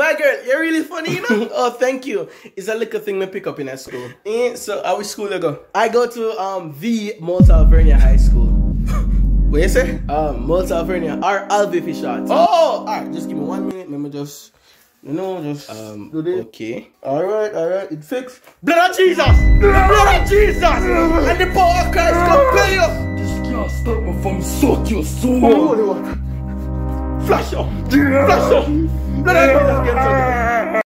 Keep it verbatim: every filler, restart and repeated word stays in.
my girl, you're really funny, you know? Oh, thank you. It's a little thing we pick up in at school. Eh, so, how which school you go? I go to um the Mount Alvernia High School. What you say? Um, Mount Alvernia, or Alvi for short. Oh, alright, just give me one minute. Let me just, you know, just um, do this. Okay. Alright, alright, it fixed. Blood of Jesus! Blood of Jesus! And the power of Christ compel you! This can't stop me from suck your soul. Holy water. Flash up! Flash up! Blood of Jesus, get